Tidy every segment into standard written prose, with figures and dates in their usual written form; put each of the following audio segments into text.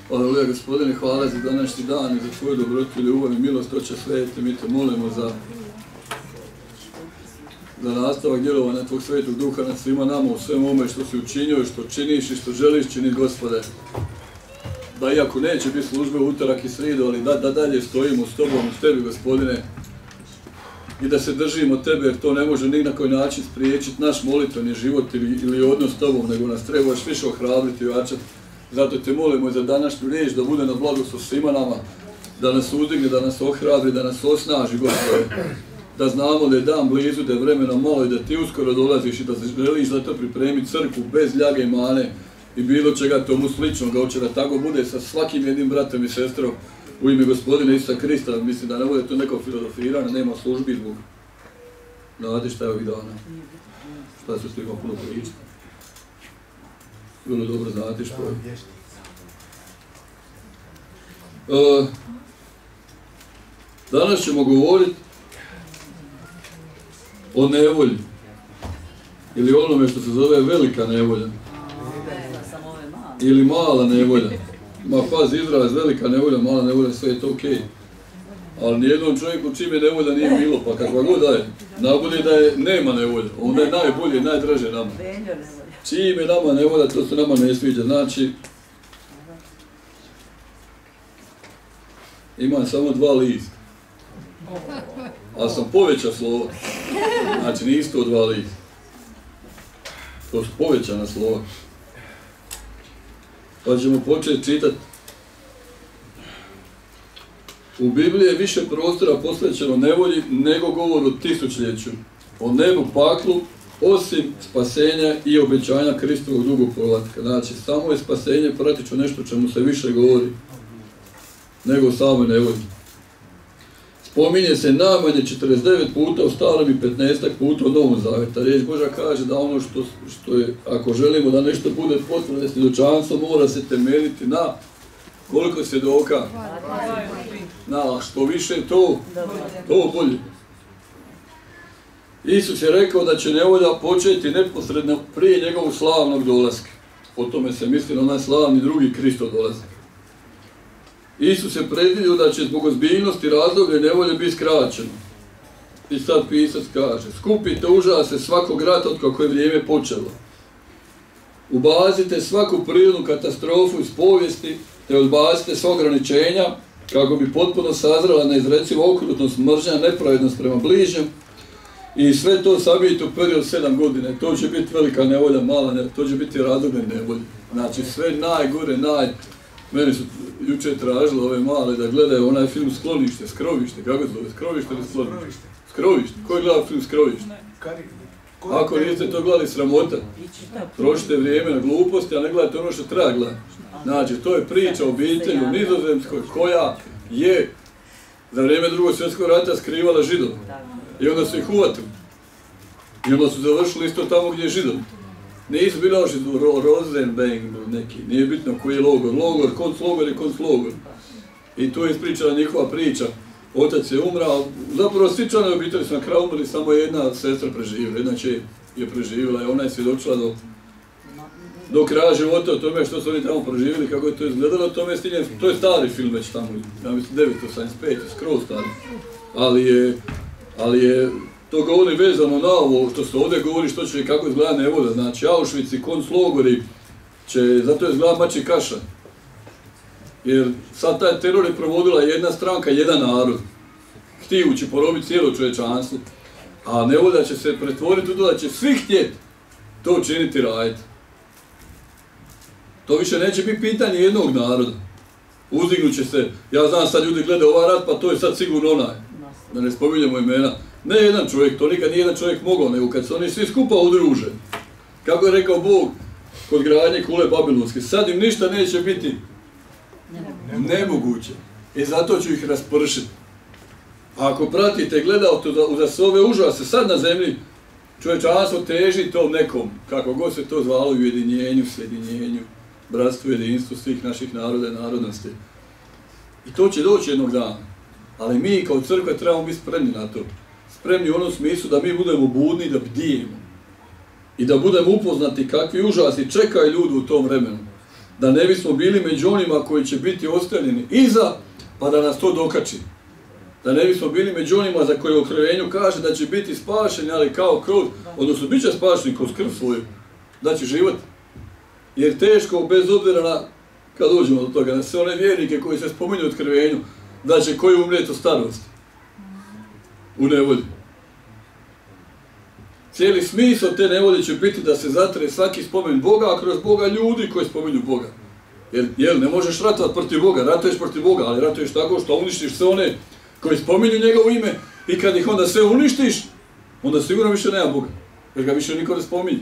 Aleluja, Gospodine, hvala za današnji dan i za tvoju dobrotu, ljubav i milost, Oče sveti, mi te molimo za nastavak djelovanja tvog svetog duha nad svima nama u svem ome što si učinio i što činiš i što želiš činiti, Gospode. Da iako neće biti službe u utorak i sridu, ali da dalje stojimo s tobom, s tebi, Gospodine, i da se držimo tebe, jer to ne može ni na koji način spriječiti naš molitveni život ili odnos s tobom, nego nas trebaš više ohrabriti i ojačati. Zato te molimo i za današnju riječ da bude na blagoslov svima nama, da nas uzdigne, da nas ohrabri, da nas osnaži, Gospode. Da znamo da je dan blizu, da je vremena malo i da ti uskoro dolaziš i da želiš za to pripremiti crkvu bez ljage i mane i bilo čega tomu sličnog, Oče, da tako bude sa svakim jednim bratom i sestrom u ime Gospodina Isusa Krista. Mislim da ne bude to neko filozofiranje, nema službi zbog. Znate šta je ovih dana? Šta se s ima puno pričati? Bilo dobro znate što je. Danas ćemo govoriti o nevolji. Ili onome što se zove velika nevolja. Ili mala nevolja. Ma pazi, izraz velika nevolja, mala nevolja, sve je to okej. Ali nijednom čovjeku čim je nevolja nije bilo, pa kakva god da je. Najbolje da je nema nevolja, onda je najbolje i najdraže nama. Čim je nama nevolja, to se nama ne sviđa. Znači, imam samo 2 lista. Ali sam poveća slova. Znači, nisu to 2 lista. To su povećana slova. Pa ćemo početi čitati. U Bibliji je više prostora posvećeno nevolji nego govor o tisućljeću, o nebu, paklu, osim spasenja i obećanja Kristovog drugog povratka. Znači, samo je spasenje praktično nešto čemu se više govori nego o samoj nevolji. Spominje se najmanje 49 puta u Starom i 15 puta u Novom Zavjetu. Riječ Božja kaže da ono što je, ako želimo da nešto bude potvrda svjedočanstvo, mora se temeljiti na koliko svjedoka? Na što više to bolje. Isus je rekao da će nevolja početi neposredno prije njegovog slavnog dolaska. O tome se misli na onaj slavni drugi Kristov dolazak. Isus je predvidio da će zbog ozbiljnosti razdoblje nevolje biti skraćeno. I sad pisac kaže, skupite užase svakog rata od kako je vrijeme počelo. Ubacite svaku prirodnu katastrofu iz povijesti, te odbacite sva ograničenja, kako bi potpuno sazrela neizreciva okrutnost, mržnja, nepravednost prema bližnjem, i sve to sabijete u period 7 godina. To će biti velika nevolja, mala nevolja, to će biti razdoblje nevolje. Znači sve najgore, Meni su jučer tražili ove male da gledaju onaj film Sklonište, Skrovište, kako se zove, Skrovište ili Sklonište? Skrovište, ko je gledao film Skrovište? Ako niste to gledali, sramota. Trošite vrijeme na gluposti, a ne gledajte ono što treba gledati. Znači, to je priča o obitelji u Nizozemskoj koja je za vrijeme Drugog svjetskog rata skrivala Židova. I onda su ih uvatili. I onda su završili isto tamo gdje je Židovi. Nisu bili oši Rosenbang neki, nije bitno koji je logor, konclogor je konclogor. I tu je ispričana njihova priča. Otac je umrao, zapravo svi članovi obitelji su na kraju umrli, samo jedna sestra preživjela, jedna će je preživjela i ona je svjedočila do kraja života o tome što su oni tamo preživjeli, kako je to izgledalo, to je stari film već tamo, ja mislim 985, skroz stari. Ali je to govori vezano na ovo što se ovdje govori što će i kako izgleda nevolja. Znači, Auschwitz i konclogori će, zato je izgleda mači kaša. Jer sad taj teror je provodila jedna stranka, jedan narod, htijući porobiti cijelo čovječanstvo. A nevolja će se pretvoriti u to da će svi htjeti to činiti, raditi. To više neće biti pitanje jednog naroda. Uzdignut će se, ja znam sad ljudi gledaju ovaj rat, pa to je sad sigurno onaj. Da ne spominjemo imena. Ne jedan čovjek, to nikad nije jedan čovjek mogao, nego kad se oni svi skupa udruže. Kako je rekao Bog kod gradnje kule Babilonske, sad im ništa neće biti nemoguće. I zato ću ih raspršiti. A ako pratite, gledate za sve ove užase sad na zemlji, čovječanstvo teži tom nekom, kako god se to zvalo, ujedinjenju, sjedinjenju, bratstvu, jedinstvu svih naših naroda i narodnosti. I to će doći jednog dana. Ali mi kao crkva trebamo biti spremni na to. Spremni u onom smislu da mi budemo budni i da bdijemo. I da budemo upoznati kakvi užasi čekaju ljudi u tom vremenu. Da ne bismo bili među onima koji će biti ostavljeni iza, pa da nas to dokači. Da ne bismo bili među onima za koje u Otkrivenju kaže da će biti spašeni, ali kao krv, odnosno bit će spašeni kroz krv svoju, da će život. Jer teško, bez obzira na, kad dođemo do toga, na sve one vjernike koji se spominju u Otkrivenju, da će koji umrijeti u starosti, u nevolji. Cijeli smisao te nevolje će biti da se zatre svaki spomen Boga, a kroz Boga ljudi koji spominju Boga. Jer ne možeš ratovati protiv Boga, ratuješ protiv Boga, ali ratuješ tako što uništiš sve one koji spominju njegovo ime i kad ih onda sve uništiš, onda sigurno više nema Boga, jer ga više niko ne spominje.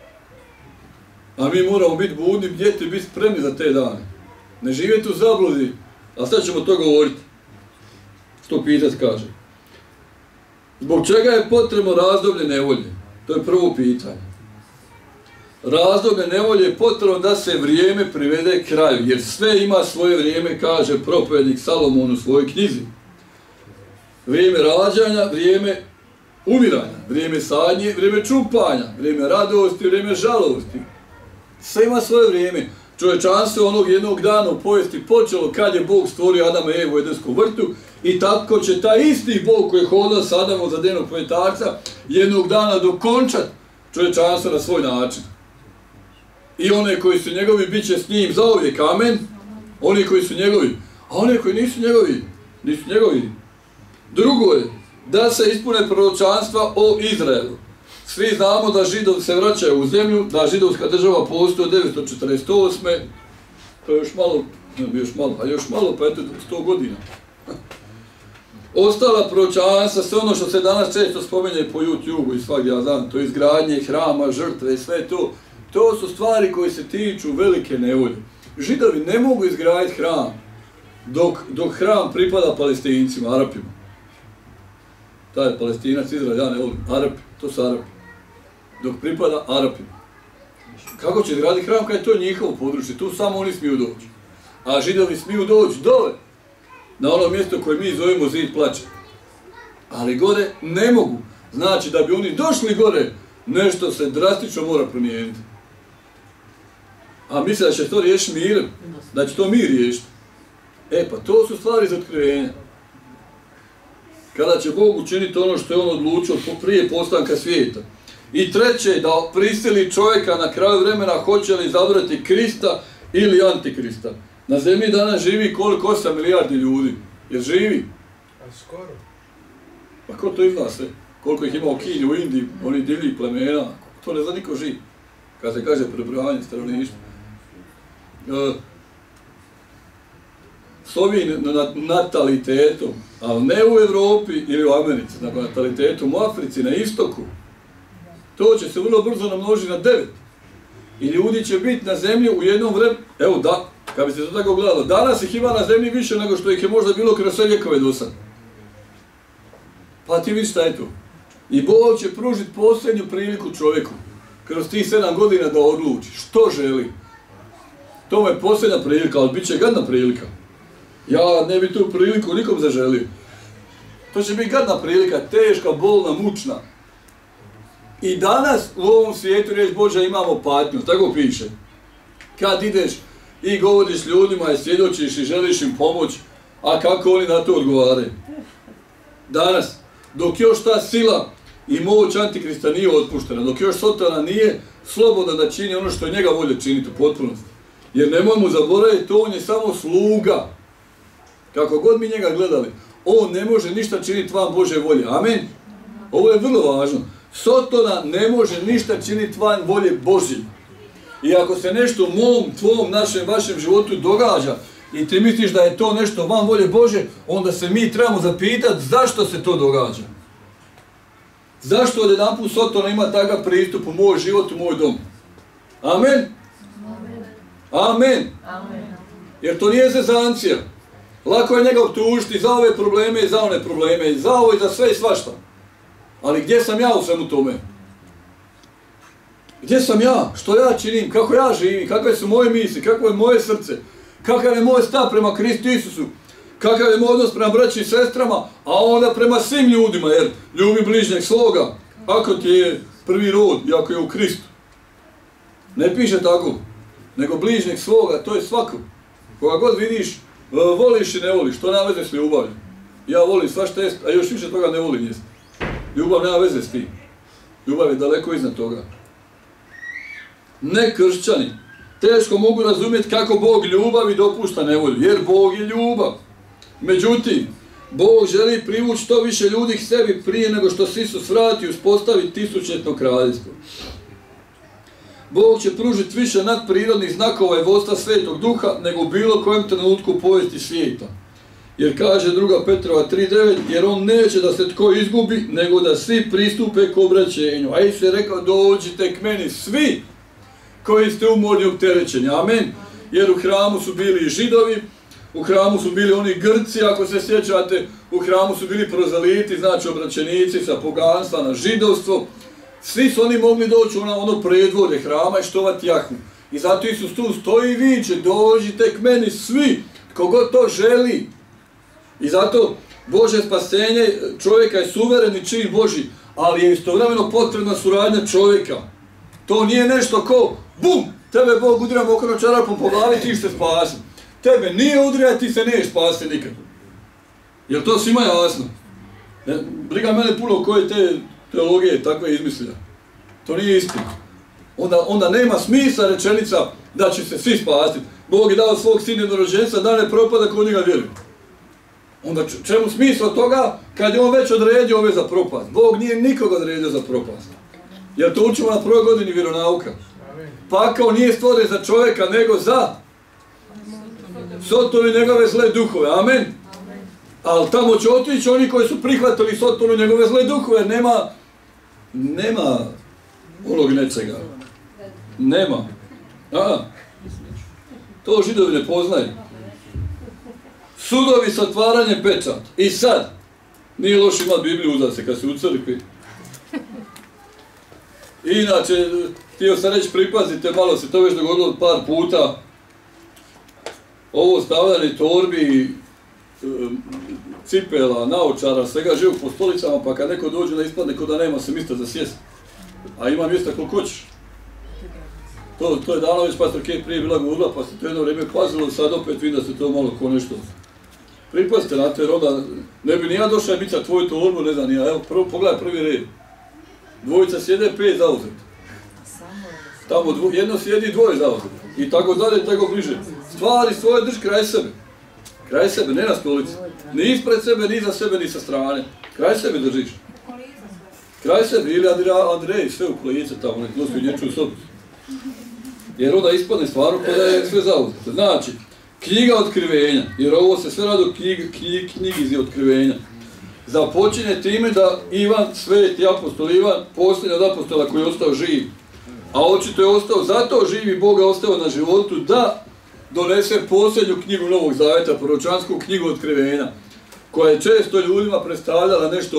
A mi moramo biti budni, bdjeti, biti spremni za te dane. Ne živjeti u zabludi, a sad ćemo to govoriti. Što pitat kaže. Zbog čega je potrebno razdoblje nevolje? To je prvo pitanje. Razdoblje nevolje je potrebno da se vrijeme privede kraju, jer sve ima svoje vrijeme, kaže propovednik Salomon u svojoj knjizi. Vrijeme rađanja, vrijeme umiranja, vrijeme sadnje, vrijeme čupanja, vrijeme radosti, vrijeme žalosti. Sve ima svoje vrijeme. Čovječanstvo onog jednog dana u povijesti počelo kad je Bog stvorio Adama i Evu u Edenskom vrtu i tako će taj isti Bog koji je hodao s Adamom za denog pojetarca jednog dana dokončat čovječanstvo na svoj način. I one koji su njegovi bit će s njim zauvijek, amen. Oni koji su njegovi, a one koji nisu njegovi. Drugo je da se ispune proročanstva o Izraelu. Svi znamo da Židovi se vraćaju u zemlju, da židovska država postoji od 948. To je još malo, pa eto 100 godina. Ostala proročanstva, sve ono što se danas često spominje po YouTube i svakdje, ja znam, to je izgradnje hrama, žrtve i sve to. To su stvari koje se tiču velike nevolje. Židovi ne mogu izgraditi hram dok hram pripada Palestincima, Arapima. Taj Palestinac, Izrael, ja ne volim, Arapi, to su Arapi. Dok pripada Arapima. Kako će izgraditi hram kad je to njihovo područje? Tu samo oni smiju doći. A Židovi smiju doći dole, na ono mjesto koje mi zovemo zid plaća. Ali gore ne mogu. Znači da bi oni došli gore, nešto se drastično mora promijeniti. A misle da će to riješiti mirem, da će to mir riješiti. Pa to su stvari za otkrivenje. Kada će Bog učiniti ono što je on odlučio prije postanka svijeta. I treće, da prisili čovjeka na kraju vremena hoće li izabrati Krista ili Antikrista. Na zemlji danas živi koliko 8 milijardi ljudi. Jer živi? Skoro. Pa ko to izna sve? Koliko ih ima u Kini, u Indiji, oni divlji plemena. To ne zna niko živ. Kad se kaže prebrojanje stanovništva. S ovim natalitetom, ali ne u Evropi ili u Americi, nego natalitetom u Africi, na istoku, to će se vrlo brzo namnožiti na 9. I ljudi će biti na zemlji u jednom vremenu, evo da, kad bi se to tako gledalo, danas ih ima na zemlji više nego što ih je možda bilo kroz sve vjekove do sad. Pa ti vidiš šta je to. I Bog će pružiti posljednju priliku čovjeku, kroz tih 7 godina da odluči što želi. To je posljednja prilika, ali bit će gadna prilika. Ja ne bi tu priliku nikom zaželio. To će biti gadna prilika, teška, bolna, mučna. I danas u ovom svijetu, riječ Božja, imamo patnju, tako piše. Kad ideš i govoriš ljudima i svjedočiš i želiš im pomoć, a kako oni na to odgovaraju. Danas, dok još ta sila i moć Antikrista nije otpuštena, dok još Sotona nije slobodan da čini ono što njega volje činiti u potpunosti. Jer nemojmo zaboraviti, on je samo sluga. Kako god mi njega gledali, on ne može ništa činiti van Božje volje. Amen. Ovo je vrlo važno. Sotona ne može ništa činiti van volje Božje. I ako se nešto u mom, tvom, našem, vašem životu događa i ti misliš da je to nešto van volje Božje, onda se mi trebamo zapitati zašto se to događa. Zašto odjedanput Sotona ima takav pristup u moj život, u moj dom? Amen. Amen. Jer to nije zezancija. Lako je njega optužiti za ove probleme i za one probleme, i za ovo i za sve i svašta. Ali gdje sam ja u svemu tome? Gdje sam ja? Što ja činim? Kako ja živim? Kakve su moje misli? Kako je moje srce? Kakav je moj stav prema Kristu Isusu? Kakav je moj odnos prema braći i sestrama? A onda prema svim ljudima, jer ljubi bližnjeg svoga, ako ti je prvi rod i ako je u Kristu. Ne piše tako. nego bližnjeg svoga, to je svako. Koga god vidiš, voliš i ne voliš, to nema veze s ljubavlju. Ja volim svašta jest, a još više toga ne volim jest. Ljubav nema veze s tim. Ljubav je daleko iznad toga. Ne kršćani teško mogu razumjeti kako Bog ljubavi dopušta nevolju, jer Bog je ljubav. Međutim, Bog želi privući što više ljudi k sebi prije nego što se Isus vrati i uspostavi tisućljetno kraljevstvo. Bog će pružiti više nadprirodnih znakova i vodstva Svetog Duha nego u bilo kojem trenutku u povijesti svijeta. Jer kaže 2. Petrova 3.9, jer on neće da se tko izgubi, nego da svi pristupe k obraćenju. A Isus je rekao, dođite k meni svi koji ste umorni opterećeni. Amen. Jer u hramu su bili i Židovi, u hramu su bili oni Grci, ako se sjećate, u hramu su bili prozaliti, znači obraćenici sa poganstva na židovstvo. Svi su oni mogli doći na ono predvorje hrama i štovati jahmu. I zato Isus tu stoji i viče, dođite k meni svi, tko god to želi. I zato Božje spasenje čovjeka je suvereni čin Božji, ali je istovremeno potrebna suradnja čovjeka. To nije nešto ko, bum, tebe Bog udira mokrom čarapom po glavi, ti se spasi. Tebe nije udrija, ti se neš spasiti nikad. Jel to svima jasno? Briga mene puno koje te teologije takve izmislja. To nije istina. Onda nema smisla rečenica da će se svi spasiti. Bog je dao svog sina jednorođenca da ne propada kod njega vjeruju. Onda čemu smisla toga kad je on već odredio ove za propast? Bog nije nikoga odredio za propast. Jer to učimo na prvoj godini vjeronauka. Pakao nije stvoren za čovjeka nego za Sotonu i njegove zle duhove. Amen. Ali tamo će otići oni koji su prihvatili Sotonu i njegove zle duhove. Nema onog nečega. Nema. To Židovi ne poznaju. Sudovi sa otvaranjem pečat. I sad, nije loše imati Bibliju uzat se kad se u crkvi. Inače, htio sam reći, pripazite, malo se to već dogodilo par puta. Ovo stavljanje torbi, cipela, naočara, svega živog po stolicama, pa kad neko dođe da ispadne ko da nema se mjesta za sjest. A ima mjesta koliko hoćeš. To je dano već pastor Kate prije bila govorila, pa se to jedno vrijeme pazilo, sad opet vidim da se to malo ko nešto. Pripazite na to, jer onda ne bi ni ja došao mica tvoju torbu, ne znam, evo, pogledaj prvi red. Dvojica sjede, 5 zauzeti. Tamo jedno sjedi, 2 zauzeti. I tako dalje, tako bliže. Stvari svoje drž kraj sebe. Kraj sebe, ne na stolici. Ni ispred sebe, ni za sebe, ni sa strane. Kraj sebe držiš. Kraj sebe, ili Andrej, sve u kolice tamo, nek nosi u nječu sobu. Jer onda ispadne stvarno kada je sve zauzeto. Znači, knjiga otkrivenja, jer ovo se sve radi o knjigi otkrivenja, započinje time da Ivan, sveti apostol Ivan, posljednji od apostola koji je ostao živ, a očito je ostao zato živi, Bog ga ostao na životu da donese posljednju knjigu Novog Zaveta, proročansku knjigu otkrivenja, koja je često ljudima predstavljala nešto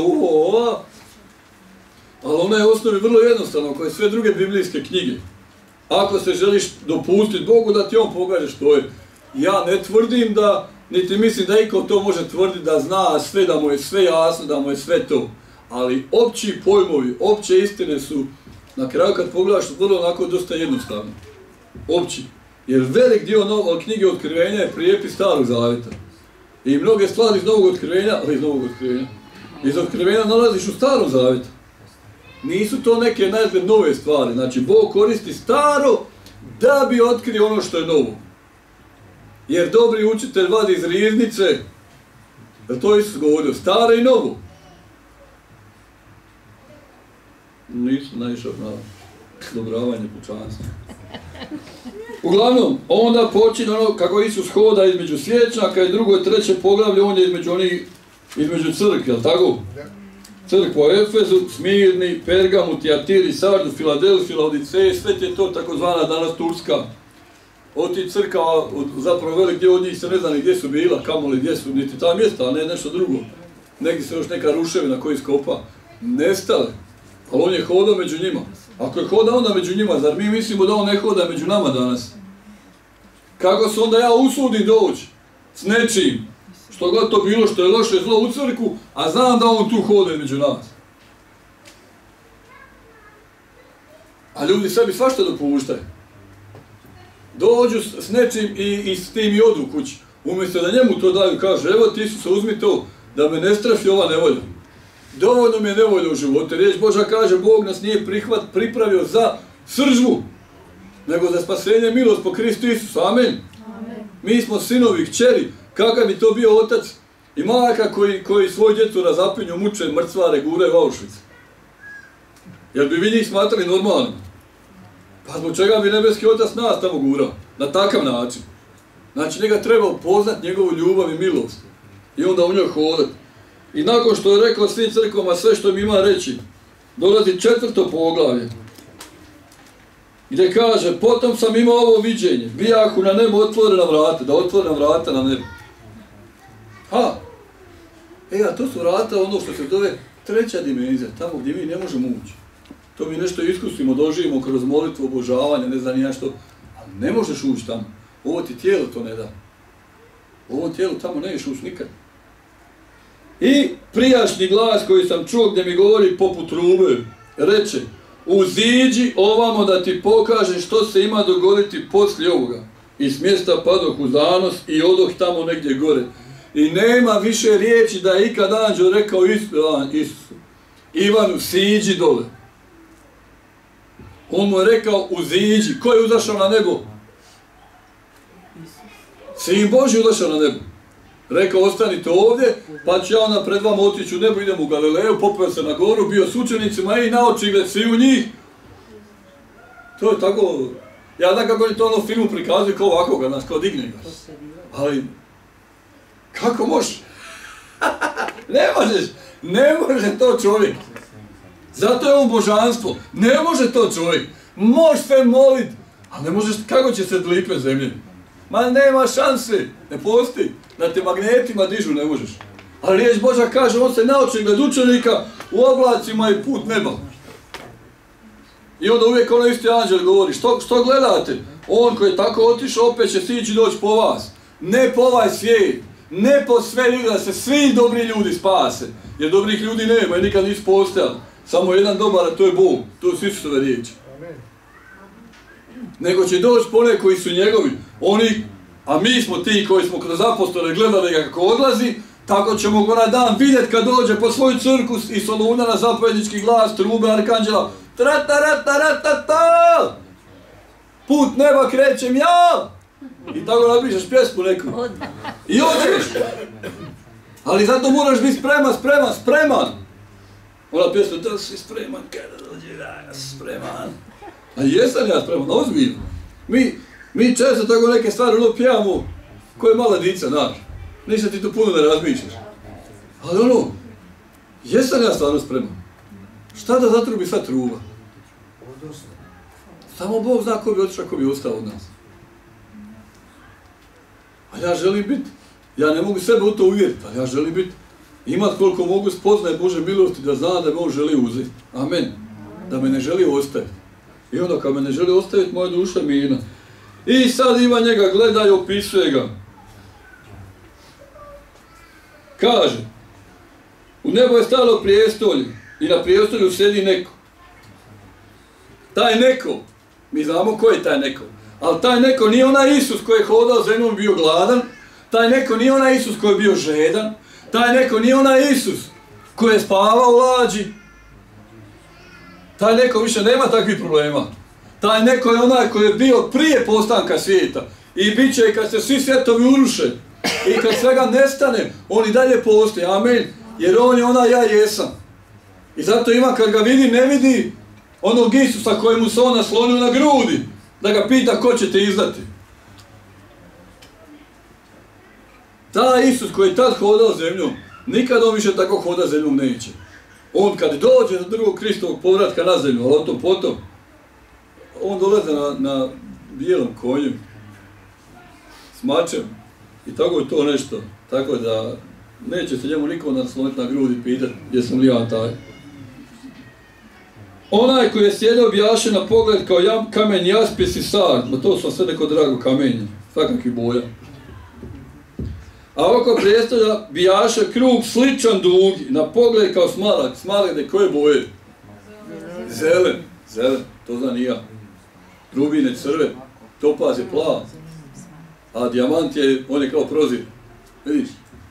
ali ona je u osnovi vrlo jednostavna, kao i sve druge biblijske knjige. Ako se želiš dopustiti Bogu da ti on pokaže što je, ja ne tvrdim da, niti mislim da iko to može tvrditi da zna sve, da mu je sve jasno, da mu je sve to. Ali opći pojmovi, opće istine su, na kraju kad pogledaš, vrlo onako dosta jednostavno. Opći. Jer velik dio knjige otkrivenja je prijepis Starog Zaveta. I mnoge stvari iz Novog otkrivenja, iz otkrivenja nalaziš u Starom Zavetu. Nisu to neke najzgled nove stvari. Znači, Bog koristi staro da bi otkrio ono što je novo. Jer dobri učitelj vadi iz riznice, jer to Isus govorio, staro i novo. Nisam naišao na dobravanje pučanstva. Uglavnom, onda počinje ono kako Isus hoda između svječnjaka i drugo i treće poglavlje, on je između crkve, jel tako? Crkva u Efezu, Smirni, Pergamu, Tijatiri, Sardu, Filadelfiji, Laodiceji, sve je to takozvana danas Turska. Od tih crkava, zapravo velik dio od njih se ne zna ni gdje su bila, kamoli gdje su, niti ta mjesta, a ne nešto drugo. Negdje se još neka ruševina koji skopa. Nestale, ali on je hodao među njima. Ako je hodao onda među njima, zar mi mislimo da on ne hoda među nama danas? Kako se onda ja usudim doći s nečim, što god to bilo što je loše zlo u crkvu, a znam da on tu hoda među nas. A ljudi sebi svašta dopuštaju. dođu s nečim i s tim i odu kući. Umjesto da njemu to daju, kaže, evo ti Isuse, uzmi to, da me ne straši ova nevolja. Dovoljno mi je nevolja u životu. Riječ Božja kaže, Bog nas nije pripravio za sržbu, nego za spasenje i milost po Kristu Isusu. Amen. Mi smo sinovi, kćeri. Kakav bi to bio otac i majka koji svoju djecu razapinju, muče, mrcvare, guraju u Auschwitz? Jel bi vi njih smatrali normalno? Pa zbog čega bi nebeski otac nas tamo gurao? Na takav način. Znači njega treba upoznat njegovu ljubav i milost. I onda u njoj hodat. I nakon što je rekao svim crkvama sve što mi ima reći, dolazi 4. poglavlje. Gdje kaže, potom sam imao ovo viđenje, bijahu na nebu otvorena vrata, da otvorena vrata na nebu. A to su vrata ono što se zove 3. dimenzija, tamo gdje mi ne možemo ući. To mi nešto iskusimo, doživimo kroz molitvu, obožavanje, ne znam ja što, ali ne možeš ući tamo. Ovo ti tijelo to ne da. Ovo tijelo tamo ne ješ ući nikad. I prijašnji glas koji sam čuo gdje mi govori poput trube, reče, uziđi ovamo da ti pokažem što se ima dogoditi poslije ovoga. I s mjesta padoh u zanos i odoh tamo negdje gore. I nema više riječi da je ikad anđel rekao Isusu, Ivanu, siđi dole. On mu je rekao, uziđi. Ko je uzašao na nebo? Sin Božji uzašao na nebo. Rekao, ostanite ovdje, pa ću ja onda pred vama otići u nebo, idem u Galileju, popeo se na goru, bio s učenicima i na očigled svi u njih. To je tako, ja znam kako oni to ono filmu prikazuju kao ovako nas, kao digne ga. Ali, kako možeš? Ne može to čovjek. Zato je on božanstvo, ne može to čovjek. Možeš se molit, ali ne možeš, kako će se lipe zemlje? Ma nema šanse, ne postoji. Da te magnetima dižu ne možeš. Ali riječ Božja kaže, on se na očigled učenika u oblacima i put neba. I onda uvijek ono isti anđel govori, što gledate? On koji je tako otišao, opet će sići doći po vas. Ne po ovaj svijet, ne po sve ljudi, da se svi dobri ljudi spase. Jer dobrih ljudi nema i nikad nisu postojali. Samo jedan dobar, a to je Bog. To su Isusove riječi. Nego će doći po one koji su njegovi. Oni, a mi smo ti koji smo kroz apostole gledali ga kako odlazi, tako ćemo ga na dan vidjeti kad dođe po svoju crkvu i Soluna na zapovjednički glas, trube arkanđela. Tra-ta-ra-ta-ra-ta-ta! Put neba krećem ja! I tako napišeš pjesmu neku. I odeš! Ali zato moraš biti spreman! Ona pjesma, da si spreman kada dođe, ja spreman. A jesam ja spreman, ozbiljno. Mi često tako neke stvari pjevamo koje mala dica, znaš. Ništa ti to puno ne razmišljaš. Ali jesam ja stvarno spreman. Šta da zatrubi sad truba? Samo Bog zna ko bi otišao, ko bi ostao od nas. A ja želim biti, ja ne mogu sebe u to uvjeriti, ali ja želim biti, imat koliko mogu spoznaje Bože milosti da zna da me on želi uzeti. Amen. Da me ne želi ostaviti. I onda kad me ne želi ostaviti, moja duša je mirna. I sad ima njega, gleda i opisuje ga. Kaže, u nebo je stalo prijestolje i na prijestolju sjedi neko. Taj neko, mi znamo ko je taj neko, ali taj neko nije onaj Isus koji je hodao zemljom i bio gladan, taj neko nije onaj Isus koji je bio žedan, taj neko nije onaj Isus koji je spavao u lađi, taj neko više nema takvih problema. Taj neko je onaj koji je bio prije postanka svijeta i bit će kad se svi svjetovi uruše i kad svega nestane, on i dalje postoji, amen, jer on je onaj ja jesam. I zato ima kad ga vidi, ne vidi onog Isusa kojemu se on naslonio na grudi, da ga pita ko će te izdati. Taj Isus koji je tad hodao zemljom, nikad on više tako hoda zemljom neće. On kad dođe do drugog Kristovog povratka na zemlju, ali o tom potom, on dolaze na bijelom konju, s mačem, i tako je to nešto. Tako da neće se njemu niko nasloniti na grudi i pitati jesam li ja taj. Onaj koji je sjedao bijaše na pogled kao kamen jaspis i sard, ma to su sve neko drago kamenje, svakakvi boja. A oko prijestolja bijaše krug sličan dugi, na pogled kao smaragde koje boje? Zelen, to znam i ja. Rubine, crve, topaz je plav, a dijamant je, on je kao prozir. Vidiš?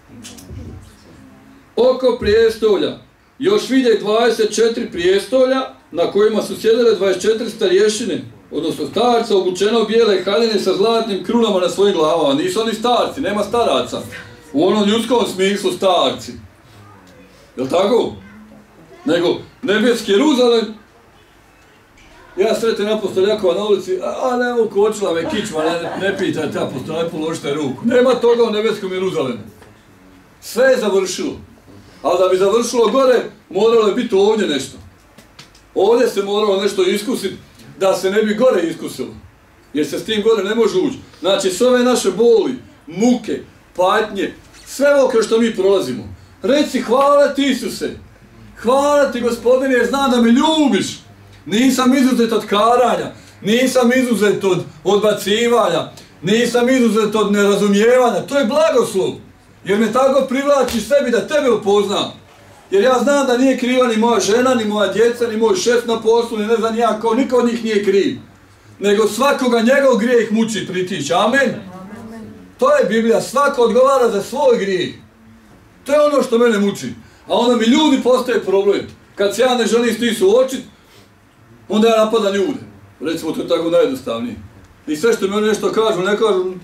Oko prijestolja još vide 24 prijestolja na kojima su sjedile 24 starješine, odnosno starca obučeno u bijele haljine sa zlatnim krunama na svojim glavama. Nisu oni starci, nema staraca. U onom ljudskom smislu starci. Jel' tako? Nego nebeski Jeruzalem. Ja sretim apostol Jakova na ulici, a ne ukočila me kičma, ne pitajte apostol, ne položite ruku. Nema toga u nebeskom Jeruzalemu. Sve je završilo. Ali da bi završilo gore, moralo je biti ovdje nešto. Ovdje se moralo nešto iskusiti, da se ne bi gore iskusilo. Jer se s tim gore ne može ući. Znači, sve ove naše boli, muke, patnje, sve ovo kroz što mi prolazimo. Reci, hvala ti Isuse. Hvala ti Gospodine, jer znam da me ljubiš. Nisam izuzet od karanja, nisam izuzet od odbacivanja, nisam izuzet od nerazumijevanja. To je blagoslov. Jer me tako privlači sebi da tebe upoznam. Jer ja znam da nije kriva ni moja žena, ni moja djeca, ni moj šef na poslu, ni ne znam ja, kao niko od njih nije kriv. Nego svakoga njegov grijeh muči pritići. Amen. To je Biblija. Svako odgovara za svoj grijeh. To je ono što mene muči. A onda mi ljudi postaje problem. Kad se ja ne želim s tim suočiti, onda ja napadam ljude. Recimo, to je tako najjednostavnije. I sve što mi oni nešto kažu, ne kažu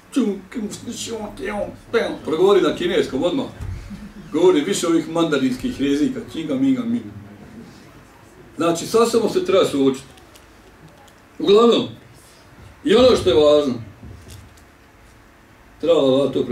progovori na kineskom odmah. Govori više ovih mandarinskih jezika. Činga, minga, minga. Znači, sad samo se treba suočiti. Uglavnom, i ono što je važno, treba to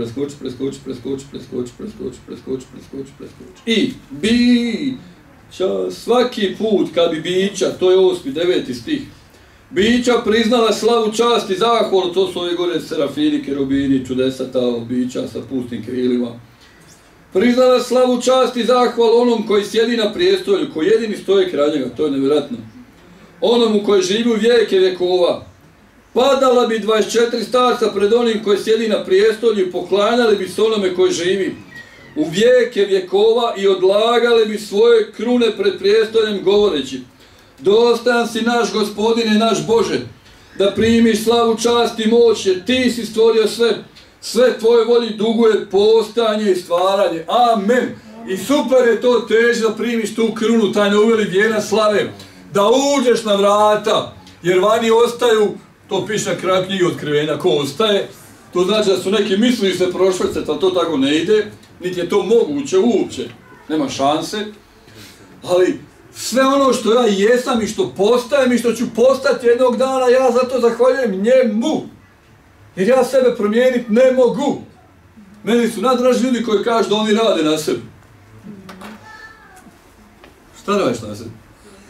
preskoči. I bića, svaki put kad bi bića, to je 8. 9. stih, bića priznala slavu, čast i zahvalu, to su ove gore serafini, kerubini, čudesata, bića sa pustim krilima. Priznala slavu, čast i zahvalu onom koji sjedi na prijestolju, koji jedini stoje kraj njega, to je nevjerojatno. Onomu koji živi u vijeke vjekova. Padala bi 24 starca pred onim koji sjedi na prijestolju i poklanjali bi se onome koji živi u vijeke vjekova i odlagali bi svoje krune pred prijestoljem govoreći: dostojan si naš Gospodine, naš Bože, da primiš slavu, čast i moć, jer ti si stvorio sve. Sve tvoje volji duguje postojanje i stvaranje. Amen. I super je to teži da primiš tu krunu, taj neuveli vijenac slave, da uđeš na vrata, jer vani ostaju, to piše na kraju knjige Otkrivenja, ko ostaje, to znači da su neki mislili se prošvrcati, ali to tako ne ide, niti je to moguće uopće, nema šanse, ali sve ono što ja jesam i što postajem i što ću postati jednog dana, ja zato zahvaljujem njemu, jer ja sebe promijeniti ne mogu. Meni su najdraži ljudi koji kažu da oni rade na sebi. Šta radiš na sebi?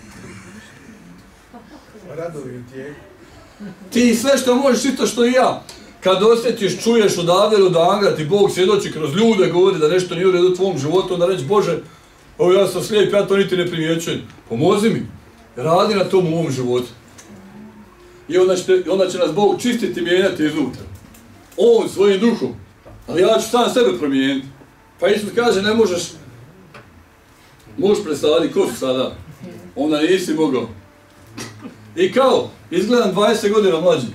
Radovi u tijeku. Ti sve što možeš, isto što i ja. Kad osjetiš, čuješ odavde do anga, ti Bog svjedoči kroz ljude, govori da nešto nije u redu u tvom životu, onda reći: Bože, ovo ja sam slijep, ja to niti ne primjećujem. Pomozi mi, radi na tom u ovom životu. I onda će nas Bog čistiti i mijenjati iznutra. On svojim duhom. Ali ja ću sam sebe promijeniti. Pa Isus kaže, ne možeš presaditi kosu sada. Onda nisi mogao. I kao, izgledam 20 godina mlađi.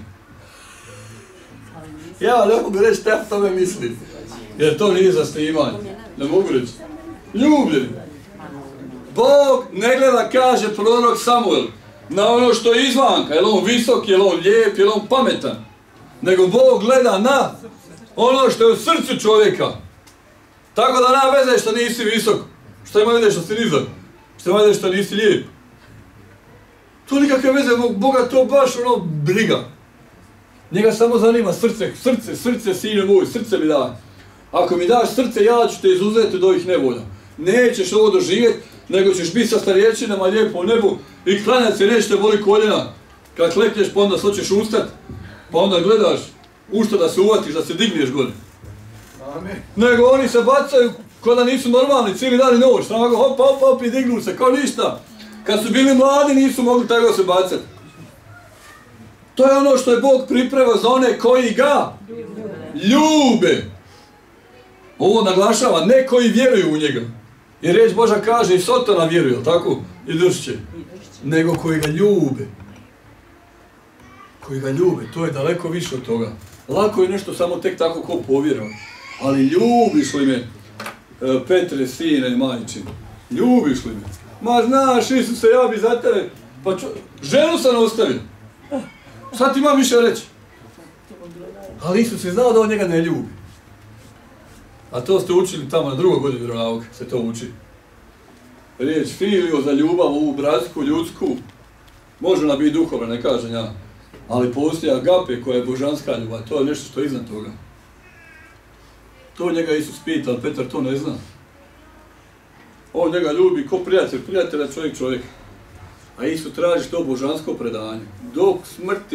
Ja ne mogu reći šta ja tome mislim. Jer to nije za snimanje. Ne mogu reći. Ljubljen. Bog ne gleda, kaže prorok Samuel, na ono što je izvanka. Je li on visok, je li on lijep, je li on pametan. Nego Bog gleda na ono što je u srcu čovjeka. Tako da nema veze što nisi visok. Što ima veze što si nizak. Što ima veze što nisi lijep. To nikakve veze, Boga to baš ono briga. Njega samo zanima srce, sine moj, srce mi daj. Ako mi daš srce, ja ću te izuzeti od ovih nevolja. Nećeš ovo doživjeti, nego ćeš biti sa starječinama lijepo u nebu i klanjati se, neće te boli koljena. Kad klekneš, pa onda hoćeš ustati, pa onda gledaš u što da se uvatiš, da se digneš gore. Amen. Nego oni se bacaju kao da nisu normalni, cijeli dan i noć, samo hop i dignu se, kao ništa. Kad su bili mladi nisu mogli tako se bacati. To je ono što je Bog pripremio za one koji ga ljube. Ovo naglašava, ne koji vjeruju u njega. I riječ Božja kaže, i Sotona vjeruje, tako? I dršće. Nego koji ga ljube. koji ga ljube, to je daleko više od toga. Lako je nešto samo tek tako ko povjerao. Ali ljubiš li me, Petre, sine, majčin? Ljubiš li me? Ma znaš, Isuse, ja bi za tebe, pa ženu sam ostavio. Sad ti imam više reći. Ali Isus je znao da on njega ne ljubi. A to ste učili tamo na drugoj godini vjeronauke, se to uči. Riječ filio za ljubav, ovu bratsku, ljudsku, može ona biti duhovna, ne kažem ja. Ali postoji agape koja je božanska ljubav, to je nešto što je iznad toga. To njega Isus pita, ali Petar to ne zna. On njega ljubi ko prijatelj, prijatelja čovjek. A Isus traži to božansko predanje. Dok smrti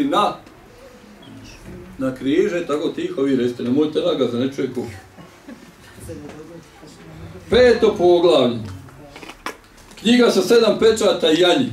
na križe, tako tiho vi recite, nemojte nagazati, ne čuje kuh. 5. poglavlje. Knjiga sa 7 pečata i janji.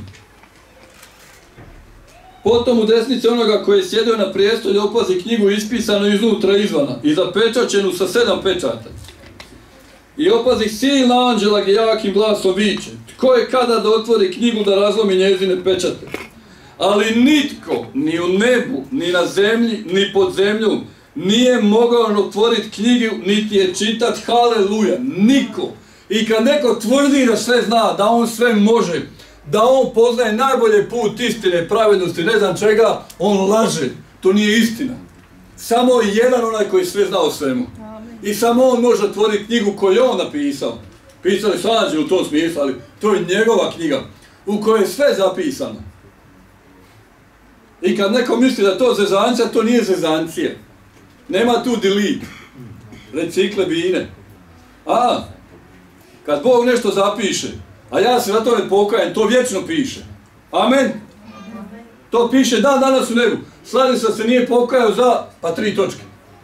Potom u desnici onoga koji je sjedio na prijestolju opazi knjigu ispisanu iznutra i izvana i zapečaćenu sa 7 pečata. I opazi silna anđela jakim glasom viče: tko je kada da otvori knjigu da razlomi njezine pečate? Ali nitko, ni u nebu, ni na zemlji, ni pod zemljom, nije mogao otvoriti knjigu, niti je čitat. Haleluja, niko. I kad neko tvrdi da sve zna, da on sve može, da on poznaje najbolje put istine, pravednosti, ne znam čega, on laže. To nije istina. Samo je jedan onaj koji sve zna o svemu. I samo on može otvoriti knjigu koju je on napisao. Pisali su anđeli u tom smislu, ali to je njegova knjiga u kojoj je sve zapisano. I kad neko misli da je to zezancija, to nije zezancija. Nema tu delete, recikle bine. Kad Bog nešto zapiše, a ja se na to ne pokajem, to vječno piše. Amen. To piše dan danas u nebu. Slavica se nije pokajao za, pa 3 točke.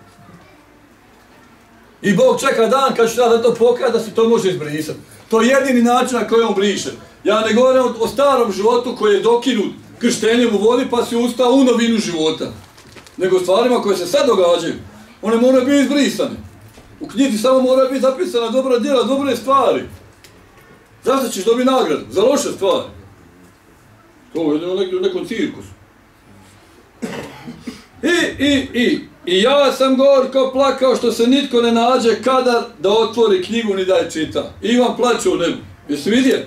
I Bog čeka dan kad ću ja da to pokaja, da se to može izbrisati. To je jedini način na koji on briše. Ja ne govorim o starom životu koji je dokinut krštenjem u vodi pa si ustao u novinu života. Nego stvarima koje se sad događaju. One moraju biti izbrisane. U knjizi samo mora biti zapisana dobra djela, dobre stvari. Zašto ćeš dobiti nagradu? Za loše stvari. To je u nekom cirkusu. I ja sam gorko plakao što se nitko ne nađe kada da otvori knjigu ni da je čita. Ivan plače u nebu. Jesi vidjeli?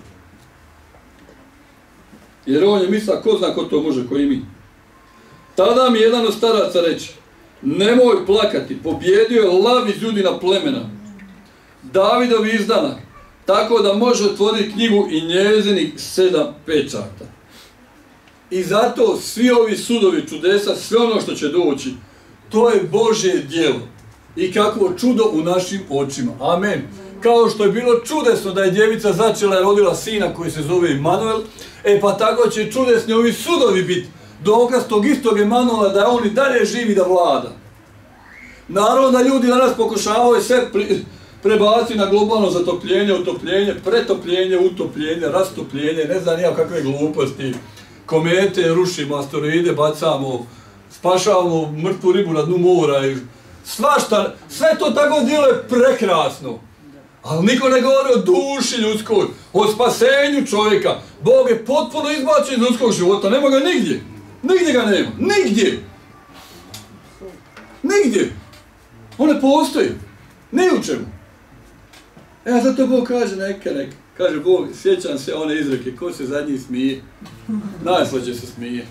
Jer on je misla, ko zna ko to može, ko i mi. Tada mi jedan od staraca reče: nemoj plakati, pobjedio je lav iz Judina plemena, Davidov izdanak, tako da može otvoriti knjigu i njezinih 7 pečata. I zato svi ovi sudovi čudesa, sve ono što će doći, to je Božje djelo. I kakvo čudo u našim očima. Amen. Kao što je bilo čudesno da je djevica začela i rodila sina koji se zove Emanuel, pa tako će čudesni ovi sudovi biti. Dokaz tog istog Emanuela da on i dalje živi da vlada. Naravno da ljudi danas pokušavaju sve prebaciti na globalno zatopljenje, utopljenje, pretopljenje, utopljenje, rastopljenje, ne znam nijak kakve gluposti. Komete, rušimo, asteroide, bacamo, spašavamo mrtvu ribu na dnu mora i svašta, sve to tako djeluje prekrasno. Ali niko ne govori o duši ljudskoj, o spasenju čovjeka. Bog je potpuno izbačen iz ljudskog života, nema ga nigdje. Nigdje ga nema, nigdje. Nigdje. On ne postoji, ni u čemu. Zato Bog kaže neka. Kaže Bog, sjećam se one izreke, ko se zadnji smije, najslađe se smije.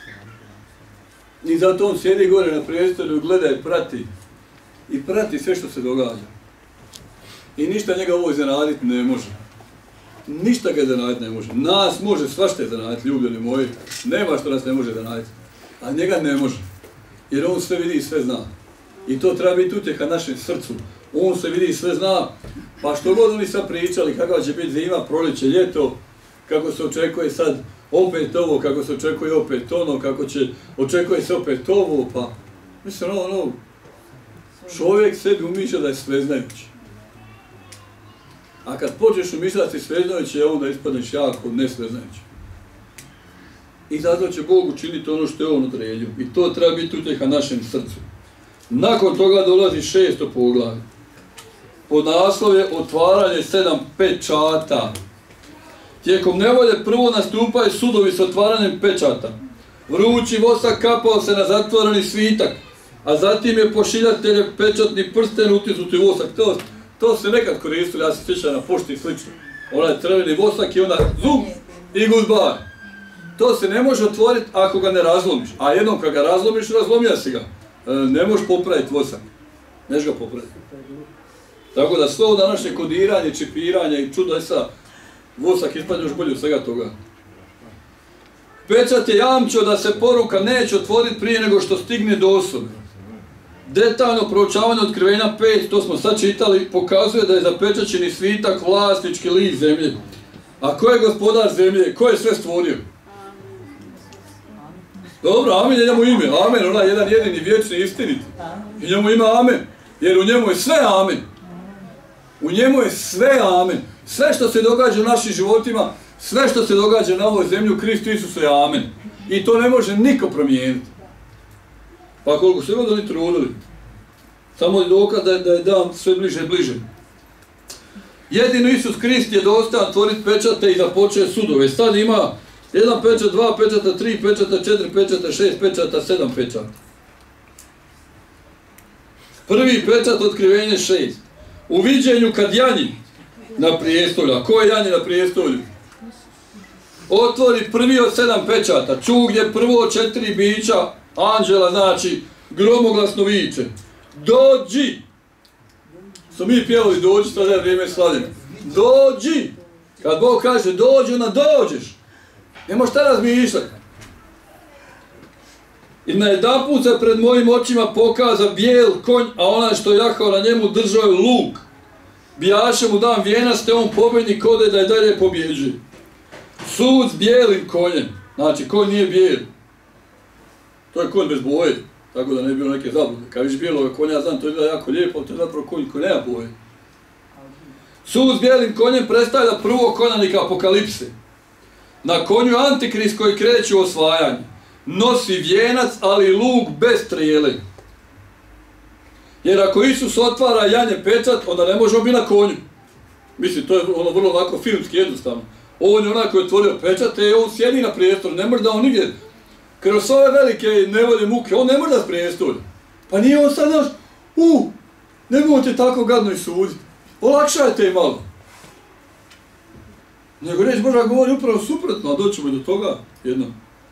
I zato on sjedi gore na prijestolju, gleda i prati sve što se događa. I ništa njega ovo iznenaditi ne može. Ništa ga iznenaditi ne može. Nas može svašta iznenaditi, ljubljeni moji. Nema što nas ne može iznenaditi. A njega ne može. Jer on sve vidi i sve zna. I to treba biti utjeha našem srcu. On se vidi i sve zna. Pa što god oni sad pričali, kakva će biti zima, proljeće, ljeto, kako se očekuje sad opet ovo, kako se očekuje opet ono, očekuje se opet ovo, pa mislim, čovjek sebi umišlja da je sveznajući. A kad počneš umišljati sveznajući, onda ispadneš jako nesveznajući. I zato će Bog učiniti ono što je on odredio. I to treba biti utjeha našem srcu. Nakon toga dolazi 6. poglavlje. Pod naslov je otvaranje 7 pečata. Tijekom nevolje prvo nastupaju sudovi s otvaranjem pečata. Vrući vosak kapao se na zatvoreni svitak, a zatim je pošiljatelj pečatni prsten utisnuti vosak. To se nekad koristili, ja se sjećam na pošti i slično. Onaj crveni vosak i onda zum i goodbye. To se ne može otvoriti ako ga ne razlomiš. A jednom kad ga razlomiš, razlomija si ga. Ne možeš popraviti vosak. Neš ga popraviti. Tako da sve ovo današnje kodiranje, čipiranje i čudesa, vosak ispadne još bolje od svega toga. Pečat je jamčio da se poruka neće otvoriti prije nego što stigne do osobe. Detaljno proučavanje otkrivenja 5, to smo sad čitali, pokazuje da je zapečaćeni svitak vlasnički list zemlje. A ko je gospodar zemlje? Ko je sve stvorio? Dobro, amen je njemu ime. Amen, ona je jedan jedini vječni istiniti. I njemu ima amen. Jer u njemu je sve amen. U njemu je sve amen. Sve što se događa u našim životima, sve što se događa na ovoj zemlji u Kristu Isusu je amen. I to ne može niko promijeniti. Pa koliko se god oni trudili. Samo je dokaz da je dan sve bliže i bliže. Jedino Isus Krist je dostojan otvoriti pečate i započeo sudove. Sad ima 1 pečat, 2 pečata, 3 pečata, 4 pečata, 6 pečata, 7 pečata. Prvi pečat otkrivenje 6. U viđenju kad Janji na prijestolju. A ko je Janji na prijestolju? Otvori prvi od 7 pečata. Ču gdje prvo od 4 bića anđela, znači gromoglasno viče. Dođi! Smo mi pjevali dođi, sada je vrijeme slavljeno. Dođi! Kad Bog kaže dođi, onda dođeš. Nemo šta razmišljati. I najedanput se pred mojim očima pokaza bijel konj, a onaj što je jahao na njemu držao je luk. Bijaše mu dan vijenac, te on pobjednik ode da je dalje pobjeđuje. Sud s bijelim konjem. Znači, konj nije bijel. To je konj bez boje. Tako da ne bi bilo neke zablude. Kad viš bijeloga konja, znam, to je jako lijepo, to je zapravo konj koji nema boje. Sud s bijelim konjem predstavlja prvog konanika apokalipse. Na konju Antikrist koji kreće u osvajanje. Nosi vijenac, ali luk bez strijele. Jer ako Isus otvara janje pečat, onda ne možemo biti na konju. Mislim, to je ono vrlo ovako filmski jednostavno. On je onaj koji je otvorio pečat, on sjedi na prijestoru, ne može da on nigdje. Kroz ove velike nevolje muke, on ne može da s prijestolja. Pa nije on sad naš, nemojte tako gadno i suditi. Olakšajte im malo. Nego reći Boža govori upravo suprotno, a doćemo do toga jednom.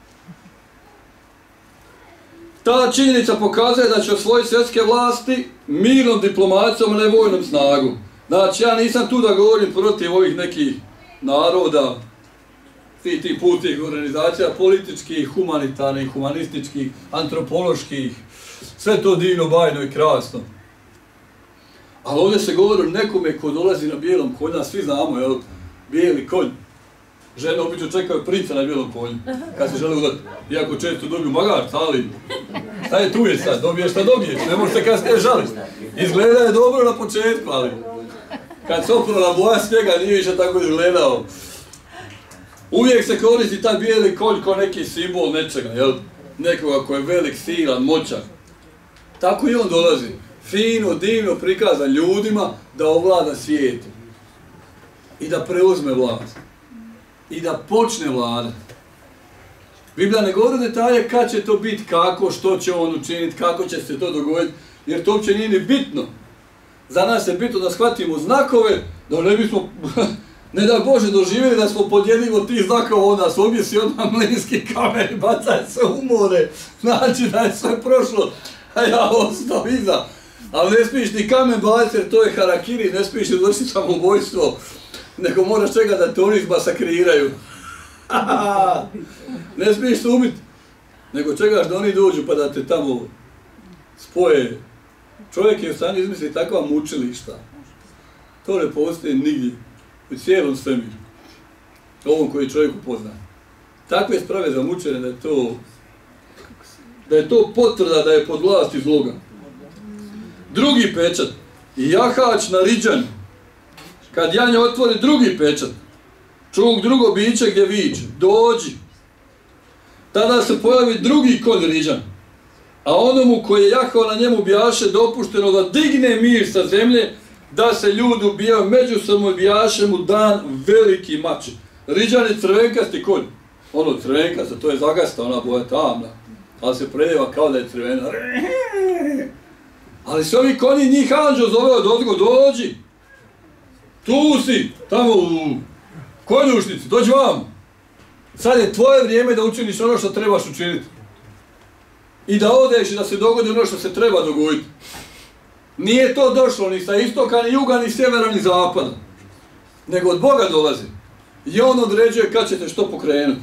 Ta činjenica pokazuje da će osvojiti svjetske vlasti mirnom diplomacijom, a ne vojnom snagom. Znači, ja nisam tu da govorim protiv ovih nekih naroda, tih putih organizacija, političkih, humanitarnih, humanističkih, antropoloških, sve to divno, bajno i krasno. Ali ovdje se govori o nekome ko dolazi na bijelom konju, svi znamo, jel, bijeli konj. Žene obično čekaju princa na bijelom konju, kad se žele udati. Iako često dobiju magarca, ali šta je tu je sad, dobiješ šta dobiješ, ne možeš se kasnije žaliti. Izgleda je dobro na početku, ali kad se oprala boja snijega nije više tako izgledao. Uvijek se koristi taj bijeli konj kao neki simbol nečega, jel? Nekoga koji je velik, silan, moćan. Tako i on dolazi. Fino, divno prikazan ljudima da ovlada svijetom. I da preuzme vlast. I da počne vladati. Biblija ne govori detalje kad će to biti, kako, što će on učiniti, kako će se to dogoditi, jer to uopće nije ni bitno. Za nas je bitno da shvatimo znakove, da ne bismo, ne da Bože, doživjeli da smo podjedljivo tih znakova, onda se objesi odmah mlinski kamen i bacaj se u more. Znači da je sve prošlo, a ja ostao iza. Ali ne smiješ ni kamen baciti jer to je harakiri, ne smiješ izvršiti samoubojstvo, nego moraš čekati da te oni izmasakriraju. Ne smiješ se ubiti, nego čekaš da oni dođu pa da te tamo spoje. Čovjek je u stanju izmisliti takva mučilišta. To ne postoji nigdje, u cijelom svemiru. Ovom koji čovjek upozna. Takve sprave za mučenje da je to potvrda da je pod vlasti zloga. Drugi pečat. Jahač na riđanju. Kad Janja otvori drugi pečat, čuk drugo biće gdje viče, dođi. Tada se pojavi drugi konj riđan. A onomu koji je jahao na njemu bijaše dopušteno da digne mir sa zemlje, da se ljudi ubijaju međusobno, bijaše mu dan veliki mač. Riđan je crvenkasti konj. ono crvenkasta, to je zagasta, ona boja tamna, ali se prelijeva kao da je crvena. Ali se ovi konji, njih anđeo zove od odgo, dođi, tu si, tamo u konjušnici, dođi vam. Sad je tvoje vrijeme da učiniš ono što trebaš učiniti. I da odeš i da se dogodi ono što se treba dogoditi. Nije to došlo ni sa istoka, ni juga, ni sjevera, ni zapada. Nego od Boga dolazi. I on određuje kad ćete što pokrenuti.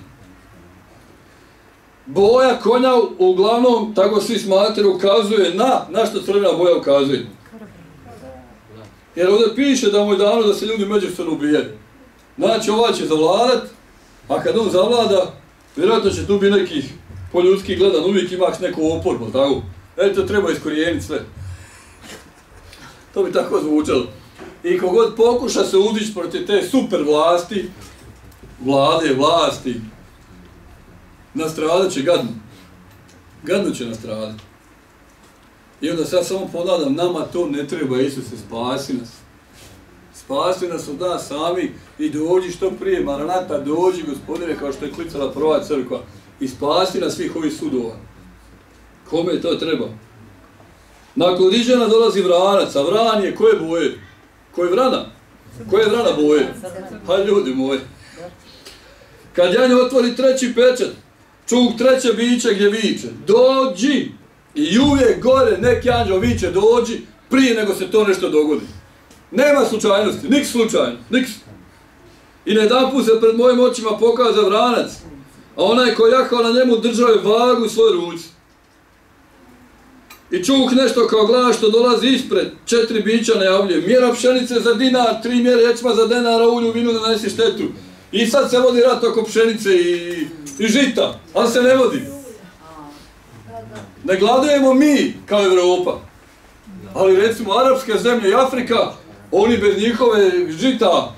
Boja konja uglavnom, tako svi smatraju, ukazuje na što crvena boja ukazuje. Jer ovdje piše da mu je dano da se ljudi međusobno ubijaju. Znači ovaj će zavladat, a kad on zavlada, vjerojatno će tu biti nekih po ljudski gledan, uvijek imaš neku oporbu, tako? To treba iskorijeniti sve. To bi tako zvučalo. I kogod pokuša se udići protiv te super vlasti, vlasti, nastradat će gadno. Gadno će nastradati. I onda sad samo ponavljam, nama to ne treba, Isuse, spasi nas. Spasi nas od nas sami i dođi što prije, Maranata, dođi, Gospodine, kao što je klicala prva crkva, i spasi nas svih ovih sudova. Kome to treba? Nakon Riđana dolazi vranac, a vran je koje boje? Koje vrana? Koje vrana boje? Pa ljudi moji. Kad Janj otvori treći pečat, čuk treće biće gdje viče, dođi! I uvijek gore neki anđeo viče, dođi, prije nego se to nešto dogodi. Nema slučajnosti, niks slučajno, niks. I nejedanput se pred mojim očima pokaza vranac, a onaj ko jahao na njemu držao je vagu u svoj ruci. I čuk nešto kao glas što dolazi ispred, 4 bića najavljuje. Mjera pšenice za dinar, 3 mjere ječma za denara, ulju, vinu ne nesi štetu. I sad se vodi rat oko pšenice i žita, ali se ne vodi. Ne gladujemo mi kao Evropa. Ali recimo arapske zemlje i Afrika, oni bez njihove žita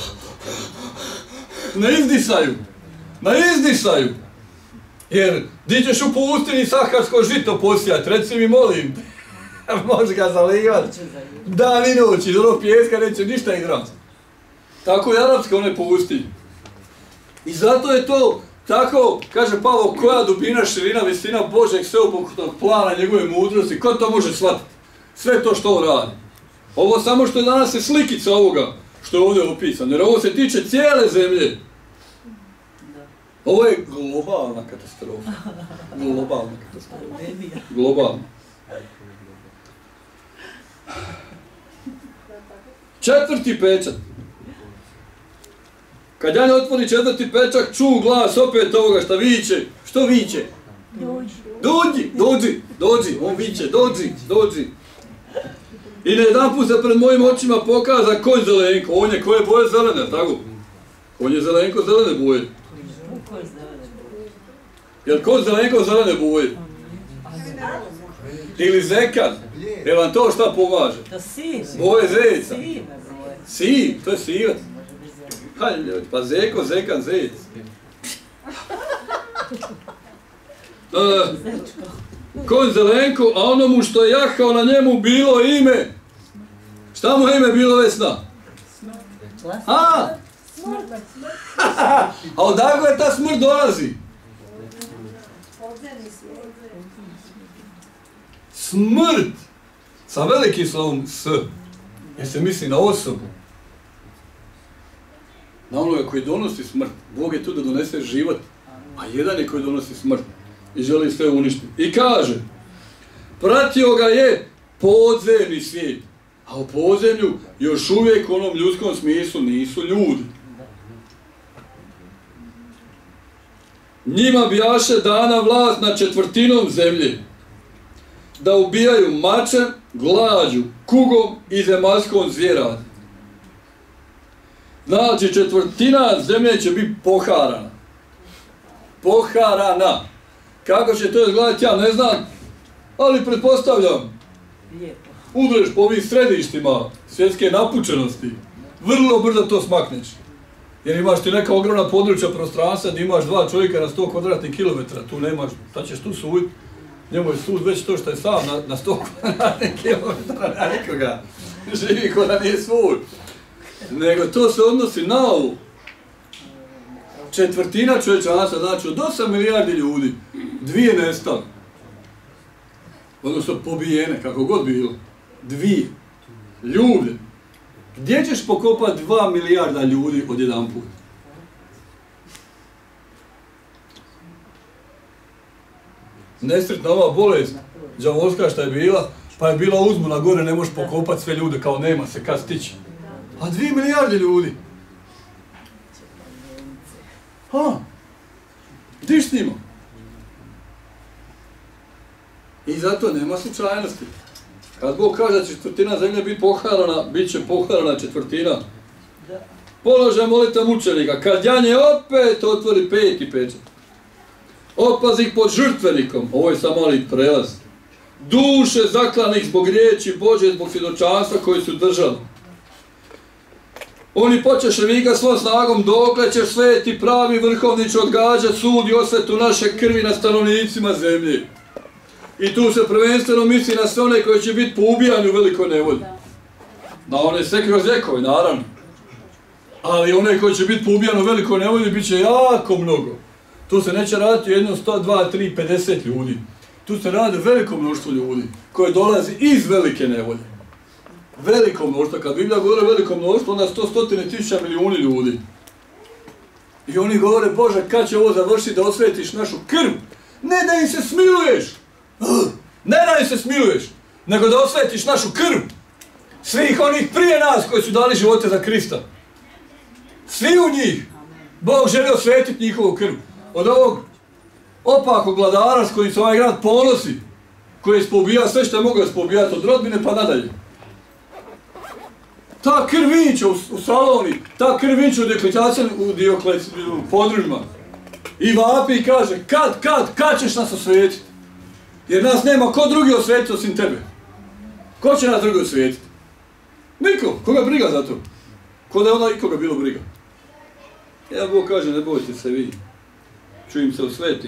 ne izdisaju. Jer di ćeš u pustini saharsko žito posijati, reci mi molim, može ga zalivati, dan i noć, iz onog pijeska neće ništa igrati. Tako je arapske one pusti. I zato je to tako, kaže Pavao, koja dubina, širina, visina Božeg sveobuhvatnog plana, njegove mudrosti, ko to može shvatiti? Sve to što on radi. Ovo samo što je danas je slikica ovoga što je ovdje opisano, jer ovo se tiče cijele zemlje. Ovo je globalna katastrofa. Globalna. Četvrti pečat. Kad Janj otvori četvrti pečak, ču glas opet ovoga šta viče. Što viče? Dođi. On viče, dođi. I nejedanput se pred mojim očima pokaza konj zelenko. On je koje boje zelene, tako? On je zelenko zelene boje. Jer konj zelenko zelene boje? Ili zekan? Jer vam to šta pomaže? Boje zeca. Siv, to je sivac. Pa zeko, zekan, zec. Konj zelenko, a onomu što je jahao na njemu bilo ime. Šta mu ime bilo, Vesna? A odakle je ta smrt dolazi? Smrt! Sa velikim slovom S. Jer se misli na osobu. Na onoga koji donosi smrt. Bog je tu da donese život. A jedan je koji donosi smrt. I želi sve uništiti. I kaže, pratio ga je podzemni svijet. A u podzemlju još uvijek u onom ljudskom smislu nisu ljudi. Njima bijaše dana vlast nad četvrtinom zemlje. Da ubijaju mačem, glađu, kugom i zemaljskom zvjeradi. Znači, četvrtina zemlje će biti poharana. Poharana. Kako će to izgledati, ja ne znam, ali pretpostavljam. Udreš po ovim središtima svjetske napučenosti, vrlo brzo to smakneš. Jer imaš ti neka ogromna područja prostranstva gdje imaš 2 čovjeka na 100 kvadratnih kilometara, tu nemaš, šta ćeš tu suditi? Njemu je sud već to što je sam na 100 kvadratnih kilometara, na nikoga živi ko da nije svud. Nego to se odnosi na ovu četvrtina čovječanstva, znači od 8 milijardi ljudi, 2 nestale. Odnosno pobijene, kako god bilo. 2. Ljude. Gdje ćeš pokopati 2 milijarda ljudi odjedan put? Nesretna ova bolest, đavolska šta je bila, pa je bila uzmuna gore, ne možeš pokopati sve ljude, kao nema se kad stići. A 2 milijarde ljudi. Gdje s njima? I zato nema slučajnosti. Kad Bog kaže da će četvrtina zemlje biti poharana, bit će poharana četvrtina. Položaj molita mučenika, kad janje opet otvori 5. pečat. Opazi ih pod žrtvenikom, ovo je samo mali prelaz. Duše zaklanih zbog riječi Božje, zbog svjedočanstva koji su držali. Oni počeše vikat svom snagom, dokle ćeš sveti pravi vrhovnič odgađat sud i osvetu naše krvi na stanovnicima zemlje. I tu se prvenstveno misli na sve one koji će biti poubijani u velikoj nevolji. Na one sve kroz vjekove, naravno. Ali one koji će biti poubijani u velikoj nevolji bit će jako mnogo. Tu se neće raditi jedno 100, 2, 3, 50 ljudi. Tu se radi veliko mnoštvo ljudi koje dolazi iz velike nevolje. Veliko mnoštvo, kad Biblija govori veliko mnoštvo, onda 100 tisuća milijuni ljudi. I oni govore, Bože, kad će ovo završiti da osvetiš našu krv? Ne da im se smiluješ! Ne da im se smiluješ, nego da osvetiš našu krv. Svih onih prije nas koji su dali živote za Krista. Svi u njih. Bog želi osvetiti njihovu krv. Od ovog opakog vladara s kojim se ovaj grad ponosi, koji je spoubijao sve što je mogao spoubijati od rodbine pa nadalje. Ta krv vinče u Saloni, ta krv vinče u podružjima. I vapi i kaže, kad ćeš nas osvetiti? Jer nas nema ko drugi osvetiti osim tebe. Ko će nas drugi osvetiti? Niko, koga briga za to? Ko da je onda ikoga bilo briga. Ja Bog kaže, ne bojte se vi. Čujem se osveti.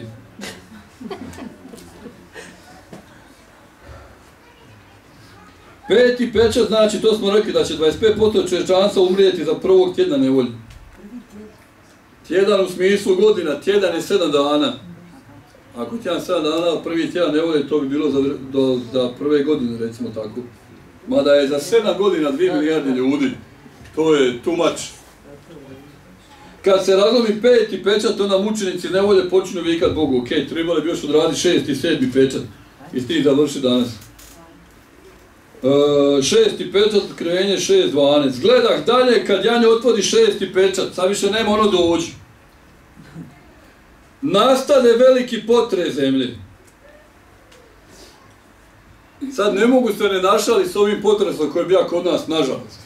Peti pečat, znači, to smo rekli da će 25% čovječanstva umrijeti za prvog tjedna nevolje. Tjedan u smislu godina, tjedan je 7 dana. Ako tjedan 7 dana, prvi tjedan nevolje, to bi bilo za prve godine, recimo tako. Mada je za 7 godina 2 milijarde ljudi, to je too much. Kad se razlomi 5. pečat, onda mučenici nevolje počinu vikat Bogu, ok, trebali bi još odraditi 6. i 7. pečat i s tim završi danas. 6. pečat, otkrivenje 6.12. Gledah dalje, kad Janje otvori 6. pečat, sad više nema ono dođi. Nastane veliki potres zemlje. Sad ne mogu se ne našali s ovim potresom koji je bio kod nas, nažalost.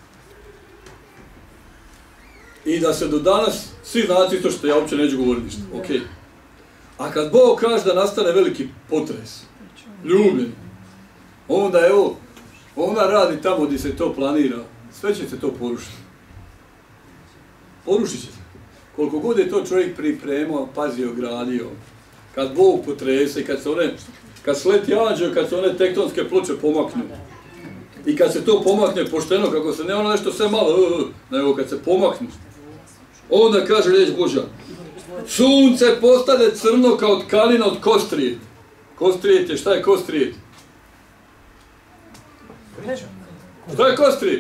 I da se do danas, svi znate to što ja uopće neću govoriti ništa, ok. A kad Bog kaže da nastane veliki potres, ljubljeni, onda evo, ona radi tamo gdje se to planira, sve će se to porušiti. Porušit će se. Koliko god je to čovjek pripremao, pazio, gradio, kad Bog potrese, kad sleti anđeo, kad se one tektonske ploče pomaknu. I kad se to pomakne pošteno, kako se ne ono nešto sve malo, nego kad se pomaknu. Onda kaže riječ Božja, sunce postane crno kao tkanina od kostrijet. Kostrijet je, šta je kostrijet? Šta je kostrijet?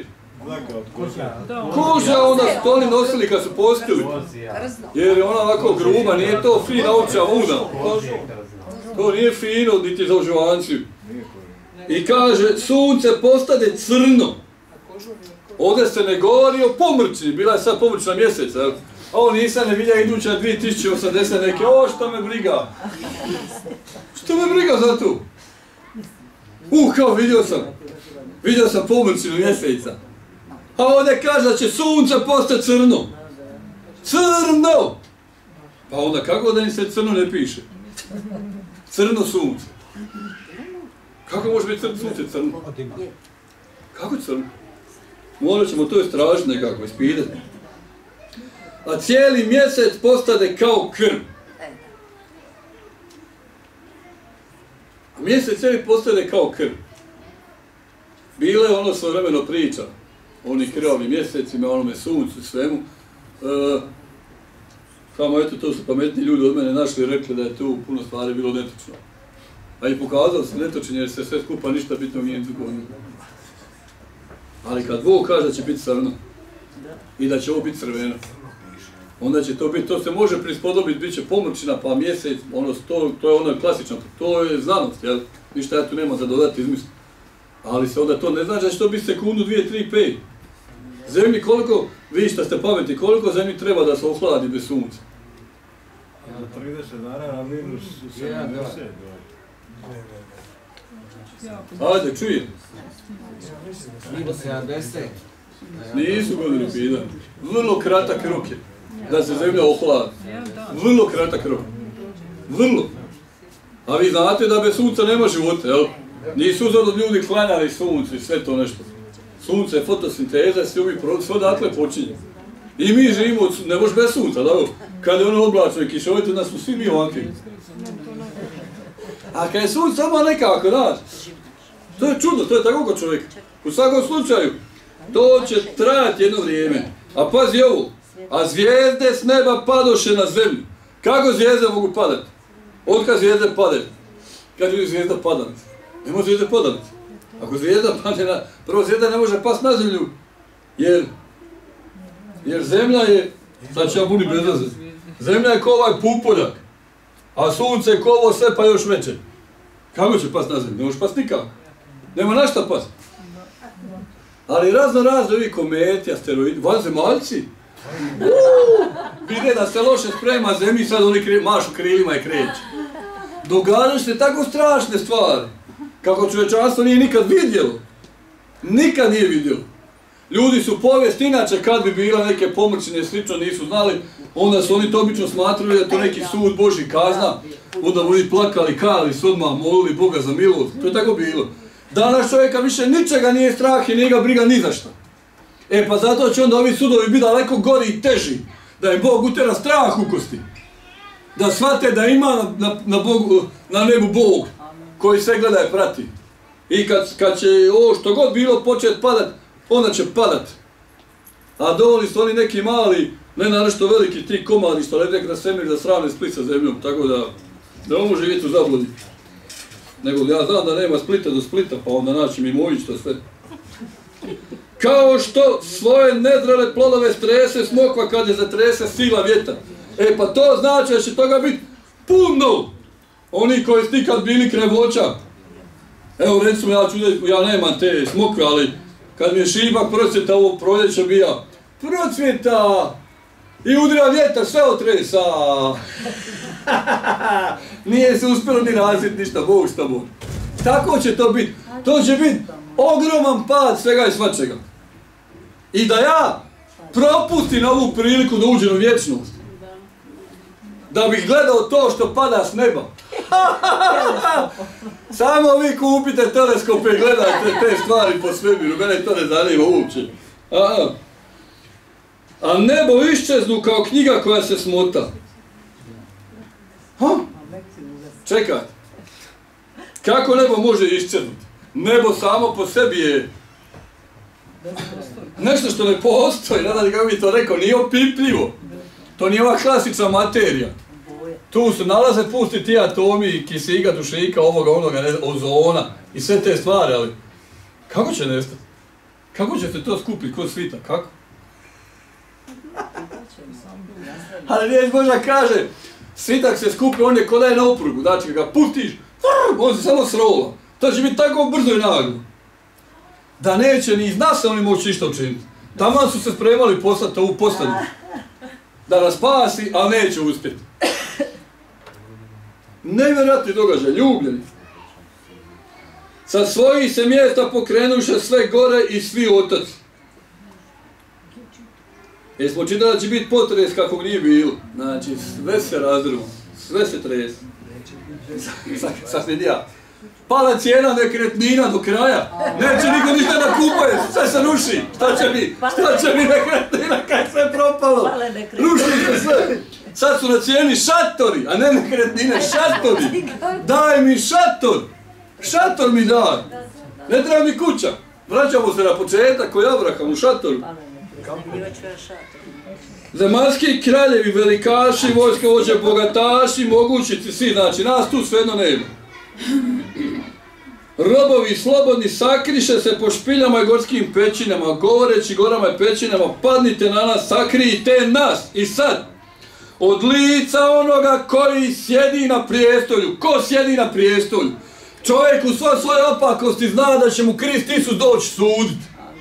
Koža ona su oni nosili kad su postili. Jer je ona ovako gruba, nije to fina ovčja vuna. To nije fino, niti za uživanciju. I kaže, sunce postane crno. Ovdje se ne govori o pomrči, bila je sad pomrčna mjeseca. A ovo nisam ne vidja iduća 2080 neke, što me briga. Što me briga za to? Kao vidio sam pomrčinu mjeseca. A ovdje kaže da će sunce postati crno. Crno! Pa onda kako da im se crno ne piše? Crno sunce. Kako može biti sunce crno? Kako crno? Morat ćemo to istražiti nekako, ispitati. A cijeli mjesec postade kao krv. A mjesec cijeli postade kao krv. Bile ono svojevremeno priča. Oni krvavim mjesecima, onome suncu, svemu. Samo eto, to su pametni ljudi od mene našli i rekli da je tu puno stvari bilo netočno. A i pokazalo se netočenje jer se sve skupa ništa bitno nije dogodilo. Ali kad Bog kaže da će biti crno i da će ovo biti crveno, onda će to biti, to se može prispodobiti, bit će pomrčina pa mjesec, ono, to je ono klasično, to je znanost, jel? Ništa ja tu nema za dodati izmisliti. Ali se onda to ne znači da će to biti sekundu, 2, 3, 5. Zemlji koliko, vi šta ste pametni, koliko zemlji treba da se ohladi bez sunca? 30 dana na minus 70. Ajde, čujem. Minus 70. Nisu godinu pitanje. Vrlo kratak rok je da se zemlja ohladi. Vrlo kratak rok. Vrlo. A vi znate da bez sunca nema života, jel? Nisu uzorno ljudi klanjali suncu i sve to nešto. Sunce, fotosinteza, svi ovi proces, sve odatle počinje. I mi živimo, ne može bez sunca, da? Kad je ono oblačno i kišovito, da smo svi mi ovakvi. A kad je sunce, samo nekako, znaš. To je čudno, to je tako kod čovjeka. U svakom slučaju, to će trajati jedno vrijeme. A pazi ovo, a zvijezde s neba padoše na zemlju. Kako zvijezde mogu padati? Otkad zvijezde padaju? Kad je zvijezda padalica? Ne može zvijezde padalica. Ako zvijezda padne na... Prvo zvijezda ne može pasti na zemlju, jer zemlja je... Sad ću ja budi bez veze. Zemlja je ko ovaj pupoljak, a sunce je ko ovo sve pa još veće. Kako će pasti na zemlju? Ne može pasti nikako. Nema na šta pasti. Ali razno ovi kometi, asteroidi, vanzemaljci, vide da se loše sprema zemlji, sad oni mašu krilima i kreću. Događaju se tako strašne stvari, kako čovječanstvo nije nikad vidjelo. Nikad nije vidjelo. Ljudi su povijest, inače kad bi bila neke pomrčine slično nisu znali, onda su oni to obično smatrali da je to neki sud Božji kazna, onda oni plakali, kajali se odmah, molili Boga za milost, to je tako bilo. Danas čovjeka više ničega nije strah i nije ga briga ni za šta. E pa zato će onda ovi sudovi biti daleko gori i teži, da im Bog utera strah u kosti. Da shvate da ima na nebu Bog koji sve gleda i prati. I kad će ovo što god bilo početi padat, onda će padat. A dovoljni su oni neki mali, ne na nešto veliki, 3 komadi što lede na svemir da sravne Split sa zemljom, tako da ne mogu živjeti u zabludi. Nego ja znam da nema Splita do Splita, pa onda naći Mimović to sve. Kao što svoje nezrele plodove strese smokva kad je zatrese sila vjetar. E pa to znači da će toga biti puno. Oni koji su nikad bili kraj voća. Evo recimo ja nemam te smokve, ali kad mi je šibak procvjeta ovo proljeće bija, procvjeta i udrija vjetar, sve otresa. Nije se uspjelo ni razviti ništa, Bog s tobom. Tako će to biti. To će biti ogroman pad svega i svačega. I da ja propustim ovu priliku da uđem u vječnost. Da bih gledao to što pada s neba. Samo vi kupite teleskope i gledajte te stvari po svemiru. Mene to ne zanima uopće. A nebo iščeznu kao knjiga koja se smota. Čekaj. Kako nebo može iščeznuti? Nebo samo po sebi je nešto što ne postoji, ne znam kako bi to rekao, nije opipljivo. To nije ova klasična materija. Tu se nalaze pusti ti atomi, kisika, dušika, onoga, ozona i sve te stvari, ali kako će nestati? Kako će se to skupiti kod svita? Kako? Ali riječ Božja kaže, svitak se skupi, on je ko da je na oprugu, znači ga pustiš, on se samo srola. To će biti tako brzo i naglo. Da neće ni iz nas oni moći ništa učiniti. Taman su se spremali poslati ovu postavlju. Da nas spasi, a neće uspjeti. Nevjerojatni događaj, ljubljeni. Sa svojih se mjesta pokrenuše sve gore i svi otaci. Jer smo čitali da će biti potres kakvog nije bilo. Znači, sve se razrvo, sve se trese. Sad ja. Pala cijena nekretnina do kraja. Neće niko ništa da kupuje, sve se ruši. Šta će mi nekretnina kad sve propalo? Ruši se sve. Sad su na cijeni šatori, a ne nekretnine, šatori. Daj mi šator. Šator mi daj. Ne treba mi kuća. Vraćamo se na početak koji Abraham u šatoru. Zemaljski kraljevi, velikaši, vojskovođe, bogataši, mogućici, svi, znači nas tu svejedno nema. Robovi slobodni sakriše se po špiljama i gorskim pećinama, govoreći gorama i pećinama, padnite na nas, sakrijte nas. I sad, od lica onoga koji sjedi na prijestolju. Ko sjedi na prijestolju? Čovjek u svojoj opakosti zna da će mu Krist Isus doći suditi.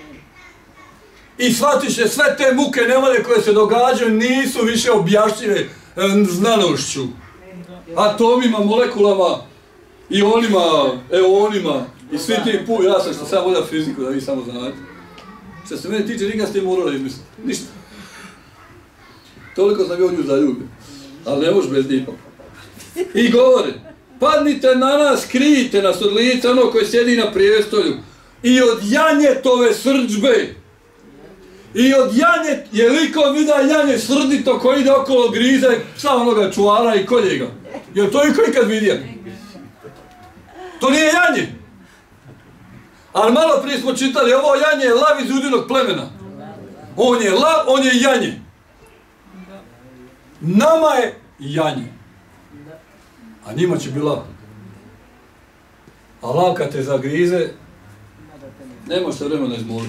I shvatiše sve te muke nevolje koje se događaju nisu više objašnjive znanošću. Atomima, molekulama, ionima, eonima i svi ti ja sam što sam vodio fiziku da vi samo znate. Što se mene tiče, nikad ste morali izmisliti. Ništa. Toliko sam ga u nju zaljubio. Ali ne može bez njih. I govore, padnite na nas, krijte nas od lica ono koji sjedi na prijestolju. I od janjetove srdžbe. I od je liko vida janje srdito koji ide okolo grize psa onoga čuvara i kolje ga. Jel to iko ikad vidio? To nije janje. Ali malo prije smo čitali, ovo janje je lav iz Judinog plemena. On je lav, on je janje. Nama je janje. A njima će biti lav. A lav kad te zagrize, nema se vremena izmoliti.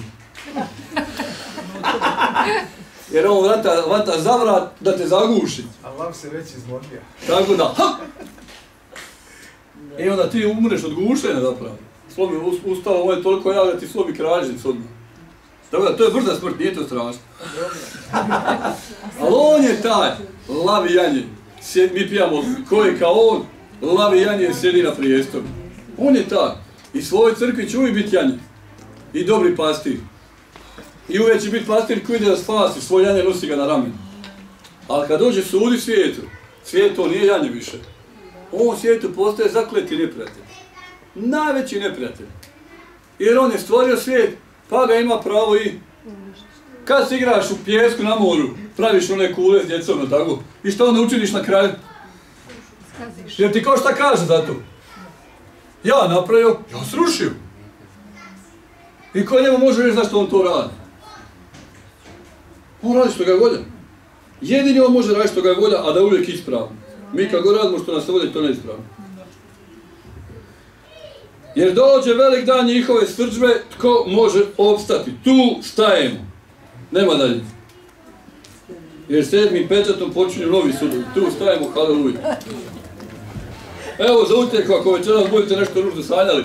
Jer on vata zavrat da te zaguši. A lav se već izmotio. Tako da, I onda ti umreš od gušenja zapravo. Slomi ustalo, ovo je toliko ja da ti slomi kralježnic odmah. Tako da, to je brza smrt, nije to strašno. Ali on je taj, lavi janje. Mi pijamo, ko je kao on, lavi janje sjedi na prijestolju. On je taj. I svojoj crkvi će uvijek biti janje. I dobri pastir. I uvijek će biti pastir koji ide da spasi, svoj janje nosi ga na ramenu. Ali kad dođe sudi svijetu, svijet to nije janje više. On svijetu postaje zakleti neprijatelj. Najveći neprijatelj. Jer on je stvorio svijet, pa ga ima pravo i... Kad se igraš u pijesku na moru, praviš one kule s djecom, tako? I što onda učiniš na kraju? Jer ti ko šta kaže za to? Ja napravio, ja srušio. I ko njemu može reći zašto on to radi? On radi što ga je volja. Jedini on može raditi što ga je volja, a da je uvijek ispravno. Mi kako radimo što nas se volja, to ne ispravno. Jer dođe velik dan njihove srdžbe, tko može opstati? Tu stajemo. Nema dalje. Jer 7. pečatom počinju novi sudovi. Tu stajemo, haleluja. Evo za utjehu, ako večeras budete nešto ružno sanjali,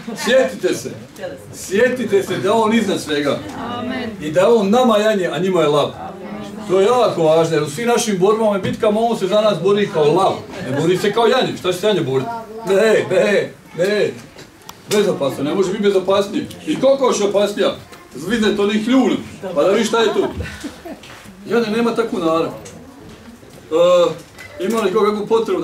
sjetite se da on iznad svega. I da on nama janje, a njima je lav. To je jako važno, jer u svim našim borbama i bitkama on se za nas bori kao lav. Ne bori se kao janje, šta će se janje boriti? Ne. Bezopasno, ne može biti bezopasnije. I koliko još opasnija? Vidite to njih ljunim, pa da vi šta je tu. Janje nema takvu narav. Ima li kakvu potrebu